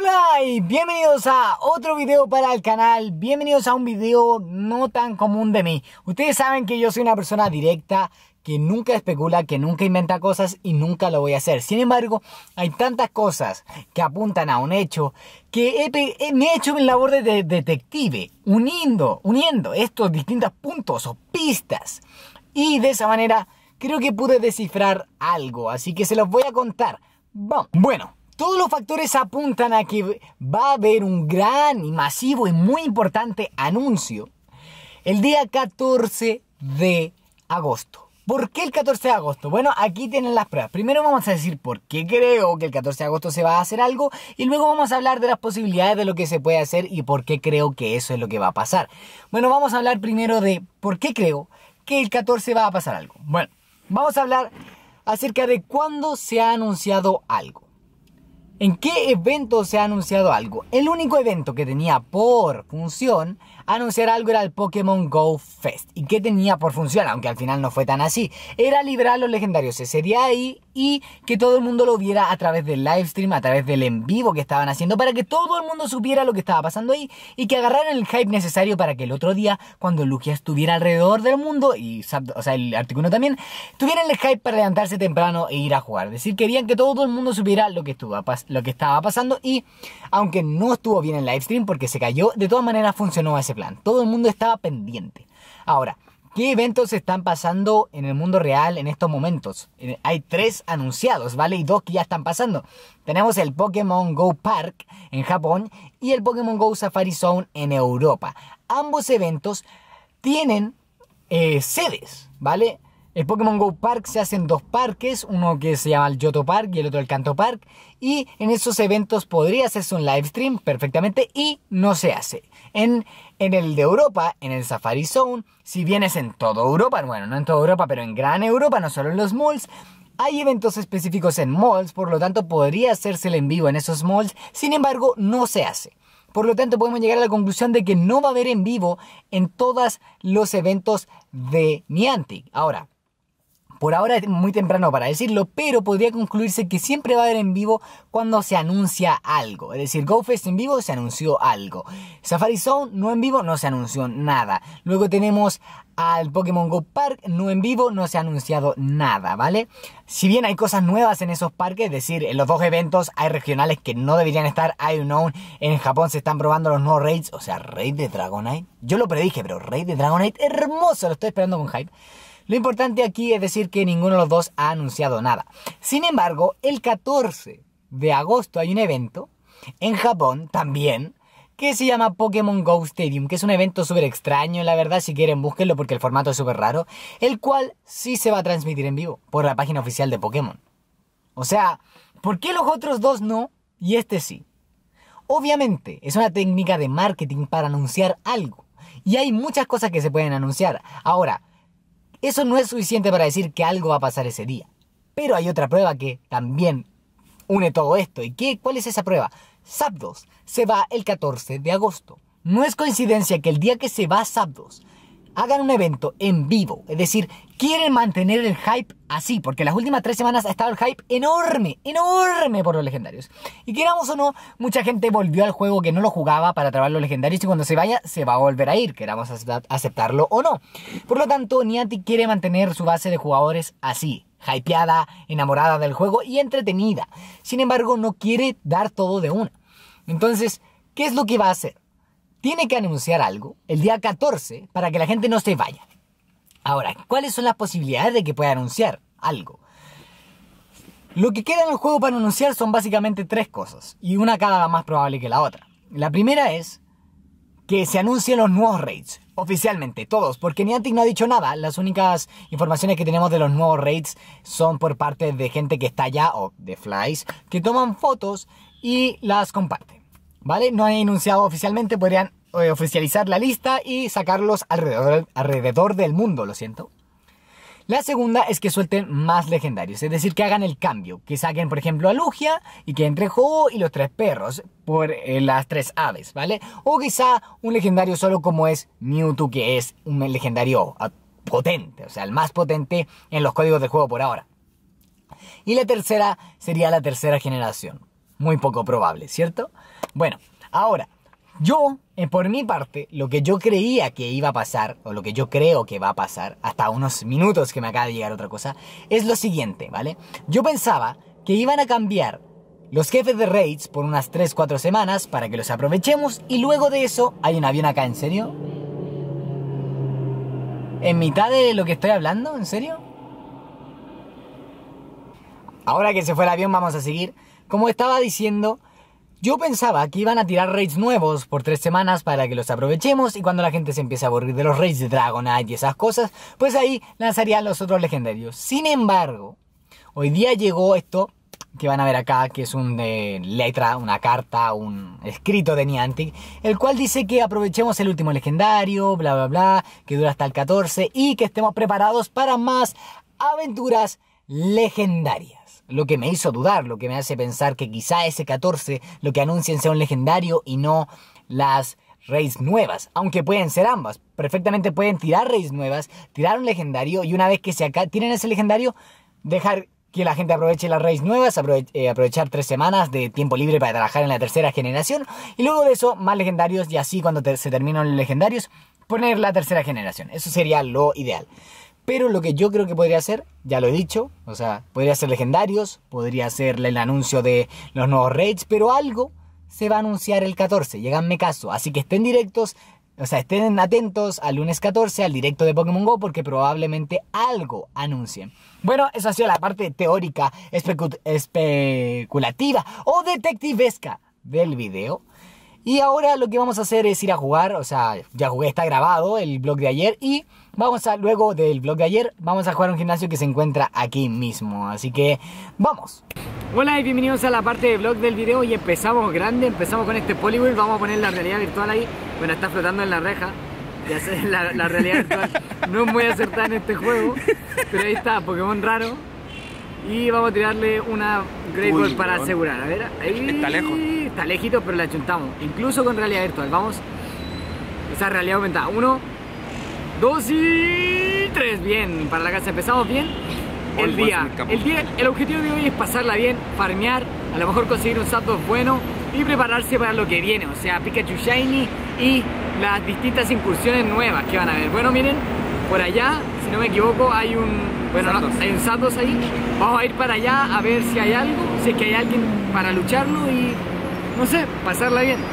Hola y bienvenidos a otro video para el canal, bienvenidos a un video no tan común de mí. Ustedes saben que yo soy una persona directa, que nunca especula, que nunca inventa cosas y nunca lo voy a hacer. Sin embargo, hay tantas cosas que apuntan a un hecho que me he hecho mi labor de detective, uniendo estos distintos puntos o pistas. Y de esa manera creo que pude descifrar algo, así que se los voy a contar. Bueno. Todos los factores apuntan a que va a haber un gran y masivo y muy importante anuncio el día 14 de agosto. ¿Por qué el 14 de agosto? Bueno, aquí tienen las pruebas. Primero vamos a decir por qué creo que el 14 de agosto se va a hacer algo y luego vamos a hablar de las posibilidades de lo que se puede hacer y por qué creo que eso es lo que va a pasar. Bueno, vamos a hablar primero de por qué creo que el 14 va a pasar algo. Bueno, vamos a hablar acerca de cuándo se ha anunciado algo. ¿En qué evento se ha anunciado algo? El único evento que tenía por función anunciar algo era el Pokémon Go Fest. ¿Y qué tenía por función? Aunque al final no fue tan así. Era liberar los legendarios ese día ahí y que todo el mundo lo viera a través del livestream, a través del en vivo que estaban haciendo, para que todo el mundo supiera lo que estaba pasando ahí y que agarraran el hype necesario para que el otro día, cuando Lugia estuviera alrededor del mundo y el Articuno también, tuvieran el hype para levantarse temprano e ir a jugar. Es decir, querían que todo el mundo supiera lo que estaba pasando y aunque no estuvo bien el livestream porque se cayó, de todas maneras funcionó ese plan. Todo el mundo estaba pendiente. Ahora, ¿qué eventos están pasando en el mundo real en estos momentos? Hay 3 anunciados, ¿vale? Y 2 que ya están pasando. Tenemos el Pokémon Go Park en Japón y el Pokémon Go Safari Zone en Europa. Ambos eventos tienen sedes, ¿vale? El Pokémon Go Park se hace en 2 parques, uno que se llama el Johto Park y el otro el Kanto Park. Y en esos eventos podría hacerse un live stream perfectamente y no se hace. En el de Europa, en el Safari Zone, si bien es en toda Europa, bueno, no en toda Europa, pero en gran Europa, no solo en los malls, hay eventos específicos en malls, por lo tanto podría hacerse el en vivo en esos malls, sin embargo no se hace. Por lo tanto podemos llegar a la conclusión de que no va a haber en vivo en todos los eventos de Niantic. Ahora, por ahora es muy temprano para decirlo, pero podría concluirse que siempre va a haber en vivo cuando se anuncia algo. Es decir, GoFest en vivo se anunció algo. Safari Zone no en vivo, no se anunció nada. Luego tenemos al Pokémon Go Park, no en vivo, no se ha anunciado nada, ¿vale? Si bien hay cosas nuevas en esos parques, es decir, en los 2 eventos hay regionales que no deberían estar, hay unknown. En Japón se están probando los nuevos raids, o sea, raid de Dragonite. Yo lo predije, pero raid de Dragonite, hermoso, lo estoy esperando con hype. Lo importante aquí es decir que ninguno de los 2 ha anunciado nada. Sin embargo, el 14 de agosto hay un evento en Japón también que se llama Pokémon Go Stadium, que es un evento súper extraño, la verdad, si quieren búsquenlo porque el formato es súper raro, el cual sí se va a transmitir en vivo por la página oficial de Pokémon. O sea, ¿por qué los otros 2 no y este sí? Obviamente, es una técnica de marketing para anunciar algo. Y hay muchas cosas que se pueden anunciar. Ahora, eso no es suficiente para decir que algo va a pasar ese día. Pero hay otra prueba que también une todo esto. ¿Y cuál es esa prueba? Zapdos se va el 14 de agosto. No es coincidencia que el día que se va Zapdos hagan un evento en vivo. Es decir, quieren mantener el hype así. Porque las últimas 3 semanas ha estado el hype enorme, enorme por los legendarios. Y queramos o no, mucha gente volvió al juego que no lo jugaba para trabar los legendarios. Y cuando se vaya, se va a volver a ir. Queramos aceptarlo o no. Por lo tanto, Niantic quiere mantener su base de jugadores así. Hypeada, enamorada del juego y entretenida. Sin embargo, no quiere dar todo de una. Entonces, ¿qué es lo que va a hacer? Tiene que anunciar algo el día 14 para que la gente no se vaya. Ahora, ¿cuáles son las posibilidades de que pueda anunciar algo? Lo que queda en el juego para anunciar son básicamente 3 cosas. Y una cada más probable que la otra. La primera es que se anuncien los nuevos raids. Oficialmente, todos. Porque Niantic no ha dicho nada. Las únicas informaciones que tenemos de los nuevos raids son por parte de gente que está allá, o de flies, que toman fotos y las comparten. ¿Vale? No han anunciado oficialmente, podrían oficializar la lista y sacarlos alrededor del mundo, lo siento. La segunda es que suelten más legendarios, es decir, que hagan el cambio, que saquen por ejemplo a Lugia y que entre Ho y los 3 perros por las 3 aves, ¿vale? O quizá un legendario solo como es Mewtwo, que es un legendario potente, o sea, el más potente en los códigos del juego por ahora. Y la tercera sería la tercera generación. muy poco probable, ¿cierto? Bueno, ahora, yo, por mi parte, lo que yo creía que iba a pasar, o lo que yo creo que va a pasar, hasta unos minutos que me acaba de llegar otra cosa, es lo siguiente, ¿vale? Yo pensaba que iban a cambiar los jefes de raids por unas 3-4 semanas para que los aprovechemos y luego de eso... ¿Hay un avión acá? ¿En serio? ¿En mitad de lo que estoy hablando? ¿En serio? Ahora que se fue el avión vamos a seguir. Como estaba diciendo, yo pensaba que iban a tirar raids nuevos por 3 semanas para que los aprovechemos y cuando la gente se empiece a aburrir de los raids de Dragonite y esas cosas, pues ahí lanzarían los otros legendarios. Sin embargo, hoy día llegó esto que van a ver acá, que es letra, una carta, un escrito de Niantic, el cual dice que aprovechemos el último legendario, bla bla bla, que dura hasta el 14 y que estemos preparados para más aventuras legendarias. Lo que me hizo dudar, lo que me hace pensar que quizá ese 14 lo que anuncien sea un legendario y no las raids nuevas, aunque pueden ser ambas. Perfectamente pueden tirar raids nuevas, tirar un legendario y una vez que tienen ese legendario, dejar que la gente aproveche las raids nuevas, aprovechar 3 semanas de tiempo libre para trabajar en la tercera generación y luego de eso más legendarios y así cuando se terminan los legendarios poner la tercera generación. Eso sería lo ideal. Pero lo que yo creo que podría ser, ya lo he dicho, o sea, podría ser legendarios, podría ser el anuncio de los nuevos raids, pero algo se va a anunciar el 14, lléganme caso, así que estén directos. O sea, estén atentos al lunes 14, al directo de Pokémon GO, porque probablemente algo anuncien. Bueno, esa ha sido la parte teórica, especulativa o detectivesca del video. Y ahora lo que vamos a hacer es ir a jugar, o sea, ya jugué, está grabado el vlog de ayer y luego del vlog de ayer, vamos a jugar a un gimnasio que se encuentra aquí mismo, así que ¡vamos! Hola y bienvenidos a la parte de vlog del video y empezamos grande, empezamos con este Poliwhirl, vamos a poner la realidad virtual ahí, bueno, está flotando en la reja, ya sé, la realidad virtual no es muy acertada en este juego, pero ahí está, Pokémon raro. Y vamos a tirarle una Great Ball para asegurar. A ver, ahí está lejos. Está lejito, pero la chuntamos. Incluso con realidad virtual. Vamos. Esa realidad aumentada. 1, 2 y 3. Bien, para la casa empezamos bien. El objetivo de hoy es pasarla bien, farmear, a lo mejor conseguir un Zapdos bueno y prepararse para lo que viene. O sea, Pikachu Shiny y las distintas incursiones nuevas que van a haber. Bueno, miren, por allá, si no me equivoco, hay un... Bueno, hay un Zapdos ahí. Vamos a ir para allá a ver si hay algo, si es que hay alguien para lucharlo y, no sé, pasarla bien.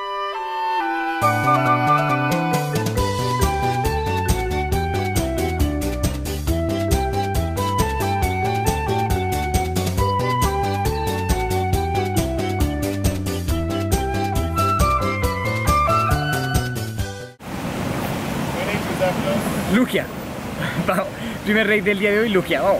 Lugia. Vamos. Primer raid del día de hoy, Lugia. Vamos.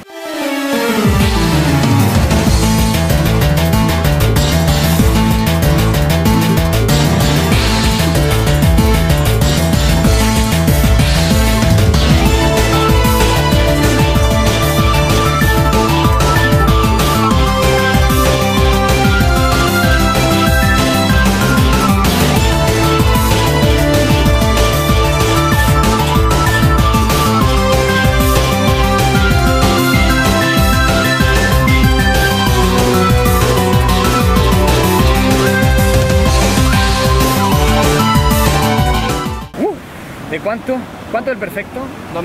¿De cuánto? ¿Cuánto es el perfecto?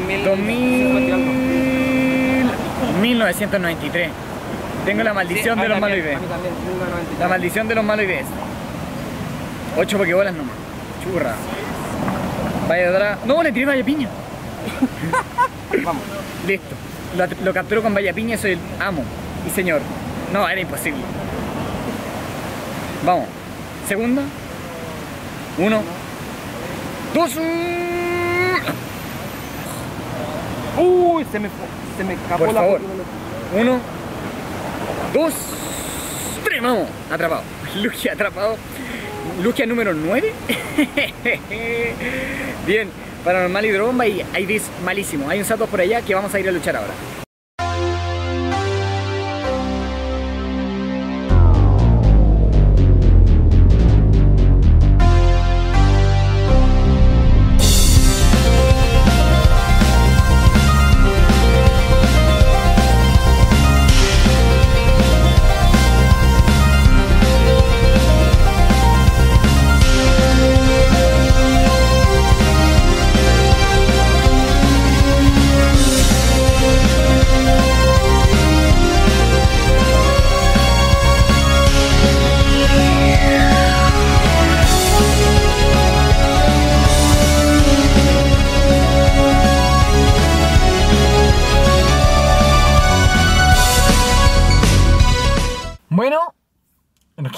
1993. Tengo la maldición de los maloides. La maldición de los maloides. 8 pokebolas nomás. Churra. Vaya atrás. No, le tiré vaya piña. Vamos. Listo. Lo capturó con vaya piña, soy el amo y señor. No, era imposible. Vamos. Segunda. 1, 2. Uy, se me escapó. Por favor. 1, 2, 3, vamos. Atrapado. Lugia atrapado. Lugia número 9. Bien. Paranormal Hidrobomba y Iris malísimo. Hay un Zapdos por allá que vamos a ir a luchar ahora.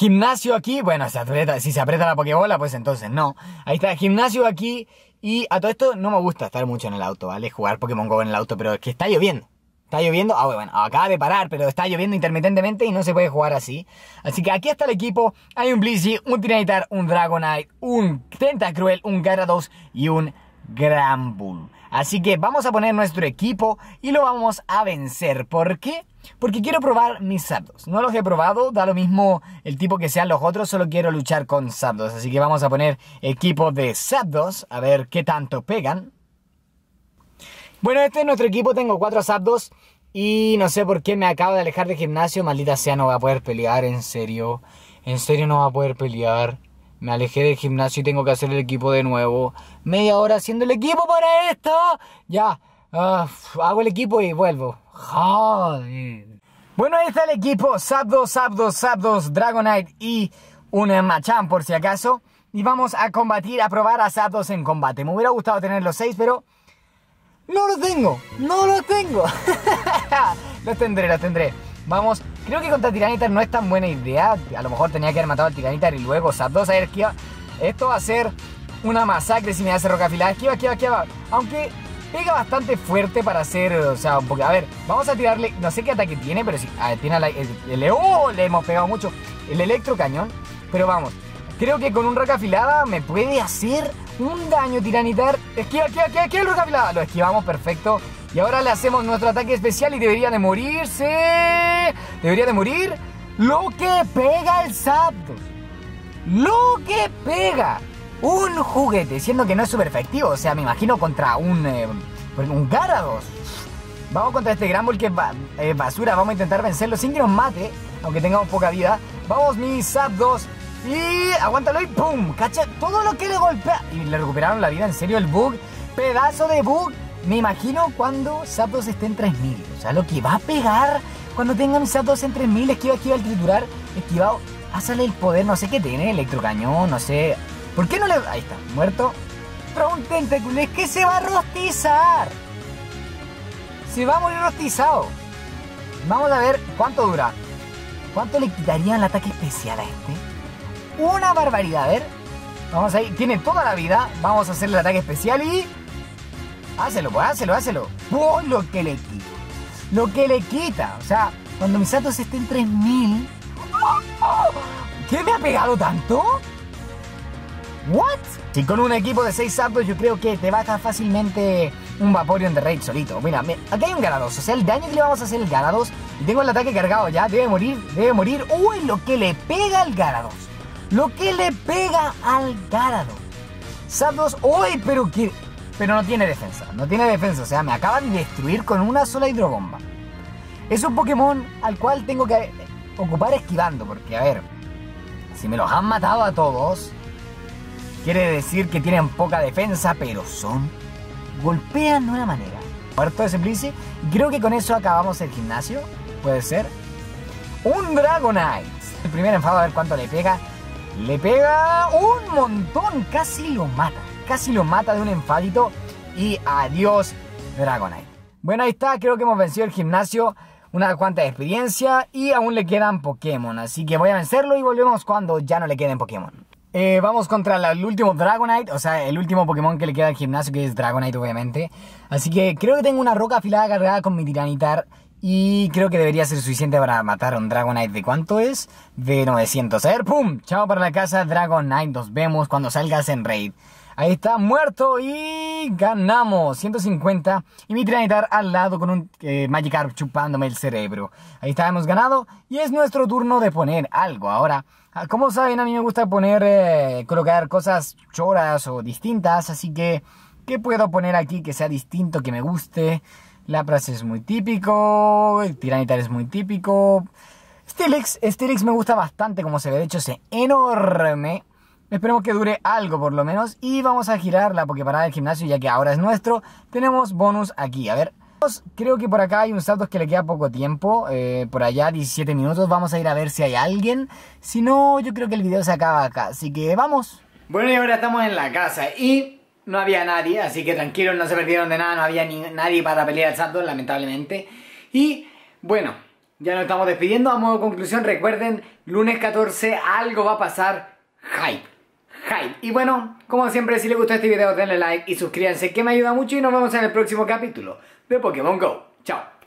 gimnasio aquí. Bueno, si se aprieta la pokebola, pues entonces no. Ahí está, gimnasio aquí. Y a todo esto no me gusta estar mucho en el auto, ¿vale? Jugar Pokémon GO en el auto, pero es que está lloviendo. Está lloviendo, bueno, acaba de parar, pero está lloviendo intermitentemente y no se puede jugar así. Así que aquí está el equipo. Hay un Blissey, un Tyranitar, un Dragonite, un Tentacruel, un Gyarados y un Granbull. Así que vamos a poner nuestro equipo y lo vamos a vencer. ¿Por qué? Porque quiero probar mis Zapdos. No los he probado, da lo mismo el tipo que sean los otros, solo quiero luchar con Zapdos. Así que vamos a poner equipo de Zapdos, a ver qué tanto pegan. Bueno, este es nuestro equipo, tengo 4 Zapdos y no sé por qué me acabo de alejar del gimnasio. Maldita sea, no va a poder pelear, en serio no va a poder pelear. Me alejé del gimnasio y tengo que hacer el equipo de nuevo. Media hora haciendo el equipo para esto. Ya, hago el equipo y vuelvo. Joder. Bueno, ahí está el equipo, Zapdos, Dragonite y un Machamp por si acaso. Y vamos a combatir, a probar a Zapdos en combate. Me hubiera gustado tener los 6, pero... ¡No lo tengo! Los tendré. Vamos, creo que contra Tyranitar no es tan buena idea. A lo mejor tenía que haber matado al Tyranitar y luego Zapdos a ver esquiva. Esto va a ser una masacre si me hace roca afilada. Esquiva. Aunque pega bastante fuerte para hacer, o sea, un poco. A ver, vamos a tirarle, no sé qué ataque tiene, pero sí, tiene le hemos pegado mucho. El electrocañón, pero vamos. Creo que con un roca afilada me puede hacer un daño Tyranitar. Esquiva el roca afilada. Lo esquivamos, perfecto. Y ahora le hacemos nuestro ataque especial y debería de morirse. Debería de morir. Lo que pega el Zapdos. Lo que pega. Un juguete, siendo que no es súper efectivo. O sea, me imagino contra un Gyarados. Vamos contra este Granbull que es basura. Vamos a intentar vencerlo sin que nos mate, aunque tengamos poca vida. Vamos, mis Zapdos. Y aguántalo y ¡pum! Cacha todo lo que le golpea. Y le recuperaron la vida, en serio, el bug. Pedazo de bug. Me imagino cuando Zapdos esté en 3000. O sea, lo que va a pegar cuando tenga mis Zapdos en 3000. Esquiva el triturar. Esquivado. Hazle el poder, no sé qué tiene. Electrocañón, no sé. ¿Por qué no le...? Ahí está, muerto. Pero un Tentacruel es que se va a rostizar. Se va a morir rostizado. Vamos a ver cuánto dura. ¿Cuánto le quitaría el ataque especial a este? Una barbaridad, a ver. Vamos ahí, tiene toda la vida. Vamos a hacerle el ataque especial y... Hácelo. ¡Oh, lo que le quita! Lo que le quita. O sea, cuando mis Zapdos estén en 3000... ¿Qué me ha pegado tanto? ¿What? Si con un equipo de 6 Zapdos yo creo que te baja fácilmente un Vaporeon de Raid solito. Mira, aquí hay un Gyarados. O sea, el daño que le vamos a hacer al Gyarados. Y tengo el ataque cargado ya. Debe morir. ¡Uy! Lo que le pega al Gyarados. Zapdos. ¡Uy! Pero no tiene defensa. O sea, me acaba de destruir con una sola hidrobomba. Es un Pokémon al cual tengo que ocupar esquivando. Porque, a ver, si me los han matado a todos, quiere decir que tienen poca defensa, pero golpean de una manera. Muerto ese Blissey. Creo que con eso acabamos el gimnasio. Puede ser. Un Dragonite. El primer enfado, a ver cuánto le pega. Le pega un montón. Casi lo mata de un enfadito. Y adiós, Dragonite. Bueno, ahí está. Creo que hemos vencido el gimnasio. Una cuanta de experiencia. Y aún le quedan Pokémon. Así que voy a vencerlo y volvemos cuando ya no le queden Pokémon. Vamos contra el último Dragonite. O sea, el último Pokémon que le queda al gimnasio, que es Dragonite, obviamente. Así que creo que tengo una roca afilada cargada con mi Tyranitar. Y creo que debería ser suficiente para matar a un Dragonite. ¿De cuánto es? De 900. A ver, ¡pum! Chao para la casa, Dragonite. Nos vemos cuando salgas en raid. Ahí está, muerto y ganamos 150. Y mi Tyranitar al lado con un Magikarp chupándome el cerebro. Ahí está, hemos ganado. Y es nuestro turno de poner algo ahora. Como saben, a mí me gusta colocar cosas choras o distintas. Así que, ¿qué puedo poner aquí que sea distinto, que me guste? Lapras es muy típico. El Tyranitar es muy típico. Steelix me gusta bastante como se ve. De hecho, es enorme. Esperemos que dure algo por lo menos. Y vamos a girar la Poképarada del gimnasio, ya que ahora es nuestro. Tenemos bonus aquí, a ver. Creo que por acá hay un Zapdos que le queda poco tiempo. Por allá 17 minutos. Vamos a ir a ver si hay alguien. Si no, yo creo que el video se acaba acá. Así que vamos. Bueno, y ahora estamos en la casa y no había nadie. Así que tranquilos, no se perdieron de nada. No había nadie para pelear al Zapdos, lamentablemente. Y bueno, Ya nos estamos despidiendo. A modo de conclusión, recuerden, lunes 14 algo va a pasar. Hype. Hype. Y bueno, como siempre, si les gustó este video, denle like y suscríbanse, que me ayuda mucho. Y nos vemos en el próximo capítulo de Pokémon GO. Chao.